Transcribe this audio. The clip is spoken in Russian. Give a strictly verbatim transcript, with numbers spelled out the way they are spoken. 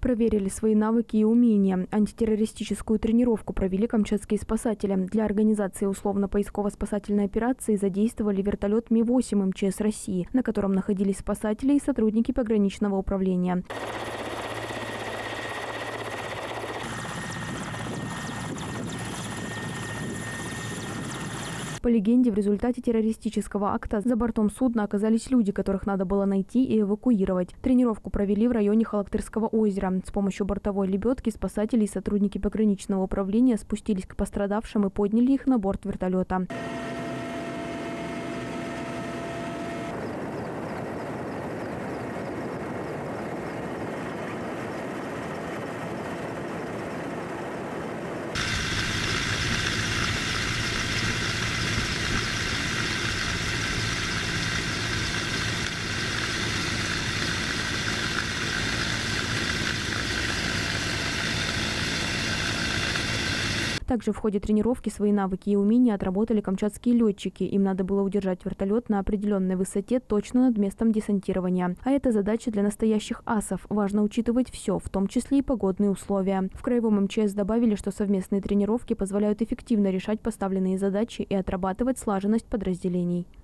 Проверили свои навыки и умения. Антитеррористическую тренировку провели камчатские спасатели. Для организации условно-поисково-спасательной операции задействовали вертолет Ми восемь эм че эс России, на котором находились спасатели и сотрудники пограничного управления. По легенде, в результате террористического акта за бортом судна оказались люди, которых надо было найти и эвакуировать. Тренировку провели в районе Халактырского озера. С помощью бортовой лебедки спасатели и сотрудники пограничного управления спустились к пострадавшим и подняли их на борт вертолета. Также в ходе тренировки свои навыки и умения отработали камчатские летчики. Им надо было удержать вертолет на определенной высоте точно над местом десантирования. А это задача для настоящих асов. Важно учитывать все, в том числе и погодные условия. В Краевом эм че эс добавили, что совместные тренировки позволяют эффективно решать поставленные задачи и отрабатывать слаженность подразделений.